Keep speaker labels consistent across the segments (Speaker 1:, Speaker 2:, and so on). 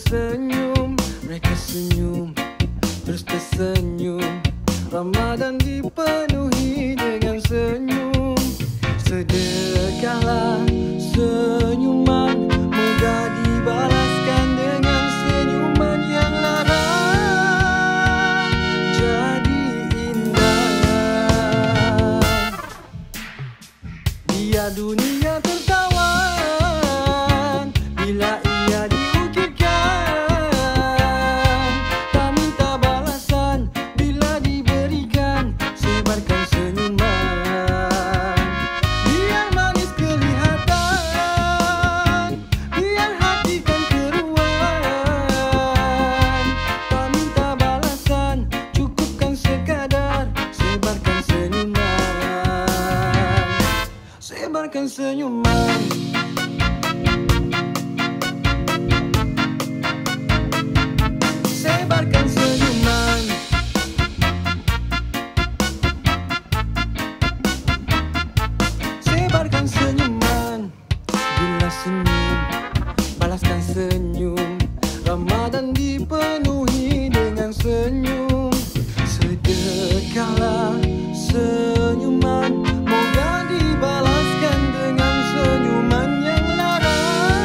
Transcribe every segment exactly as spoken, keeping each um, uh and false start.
Speaker 1: senyum, mereka senyum, terus tersenyum. Ramadan dipenuhi dengan senyum. Sedekahlah senyuman, moga dibalaskan dengan senyuman yang lara. Jadi indah, biar dunia tertawan bila ia diukirkan. Tak minta balasan bila diberikan, sebarkan senyuman. Biar manis kelihatan, biar hati kan keruan. Tak minta balasan, cukupkan sekadar, sebarkan senyuman. Sebarkan senyuman. Sebarkan senyuman. Sebarkan senyuman. Bila senyum, balaskan senyum. Ramadan dipenuhi dengan senyum. Sedekahlah senyuman, moga dibalaskan dengan senyuman yang lara.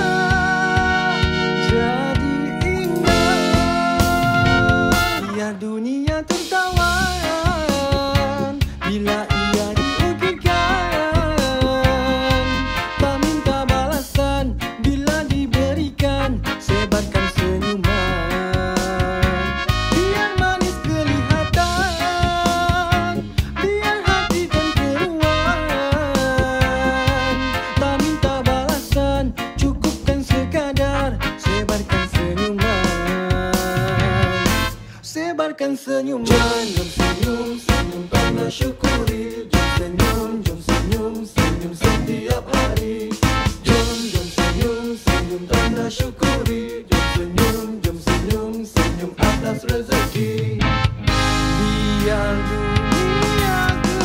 Speaker 1: Jadi indah, biar dunia tertawan bila ia diukirkan. Tak minta balasan bila diberikan, sebarkan senyuman. Biar manis kelihatan, biar hati kan keruan. Tak minta balasan, cukupkan sekadar, sebarkan senyuman. Sebarkan senyuman. Jom senyum, senyum tanda syukuri. Jom senyum, jom senyum, senyum setiap hari. Jom, jom senyum, senyum tanda syukuri. Jom senyum, jom senyum, senyum atas rezeki. Biar dunia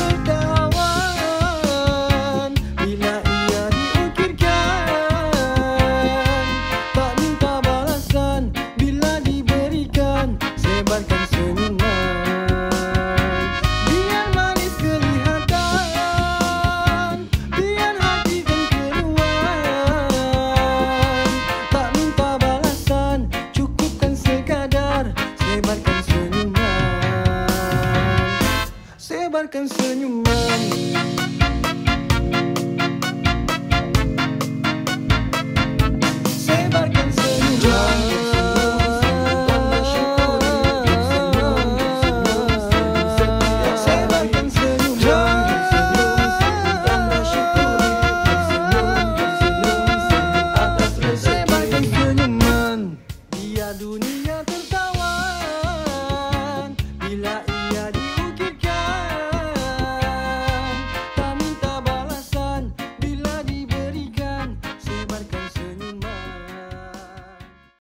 Speaker 1: tertawan bila ia diukirkan. Tak minta balasan bila diberikan, sebarkan senyuman. Biar manis kelihatan, biar hati kan keruan. Tak minta balasan, cukupkan sekadar, sebarkan senyuman. Sebarkan senyuman.